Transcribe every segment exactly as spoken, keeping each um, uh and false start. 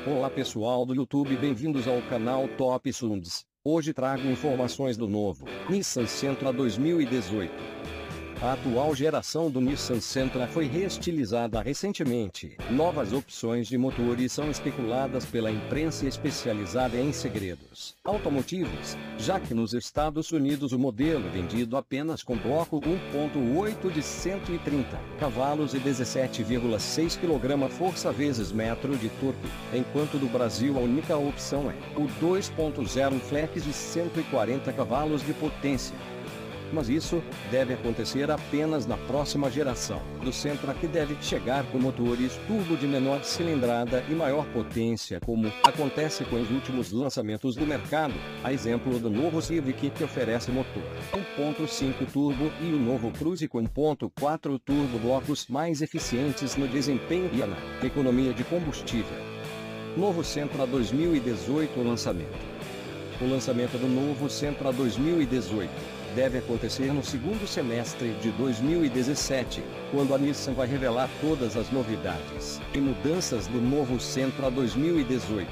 Olá pessoal do YouTube, bem-vindos ao canal Top Sunds. Hoje trago informações do novo Nissan Sentra dois mil e dezoito. A atual geração do Nissan Sentra foi reestilizada recentemente. Novas opções de motores são especuladas pela imprensa especializada em segredos automotivos, já que nos Estados Unidos o modelo é vendido apenas com bloco um ponto oito de cento e trinta cavalos e dezessete vírgula seis quilograma-força vezes metro de torque, enquanto no Brasil a única opção é o dois ponto zero Flex de cento e quarenta cavalos de potência. Mas isso deve acontecer apenas na próxima geração do Sentra, que deve chegar com motores turbo de menor cilindrada e maior potência, como acontece com os últimos lançamentos do mercado, a exemplo do novo Civic, que oferece motor um ponto cinco turbo, e o novo Cruze com um ponto quatro turbo, blocos mais eficientes no desempenho e na economia de combustível. Novo Sentra dois mil e dezoito lançamento. O lançamento do novo Sentra dois mil e dezoito deve acontecer no segundo semestre de dois mil e dezessete, quando a Nissan vai revelar todas as novidades e mudanças do novo Sentra dois mil e dezoito.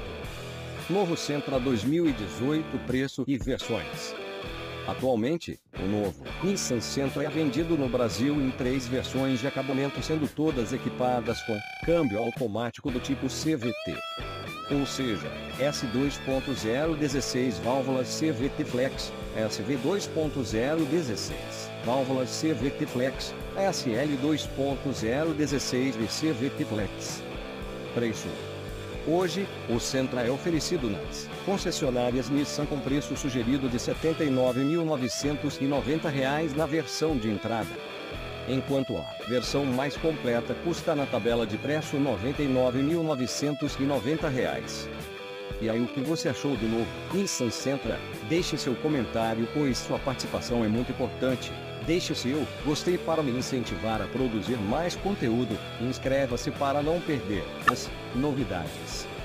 Novo Sentra dois mil e dezoito, preço e versões. Atualmente, o novo Nissan Sentra é vendido no Brasil em três versões de acabamento, sendo todas equipadas com câmbio automático do tipo C V T. Ou seja, S dois ponto zero dezesseis válvulas C V T Flex, S V dois ponto zero dezesseis válvulas C V T Flex, S L dois ponto zero dezesseis e C V T Flex. Preço. Hoje, o Sentra é oferecido nas concessionárias Nissan com preço sugerido de setenta e nove mil novecentos e noventa reais na versão de entrada, enquanto a versão mais completa custa na tabela de preço noventa e nove mil novecentos e noventa reais. E aí, o que você achou do novo Nissan Sentra? Deixe seu comentário, pois sua participação é muito importante. Deixe seu gostei para me incentivar a produzir mais conteúdo, e inscreva-se para não perder as novidades.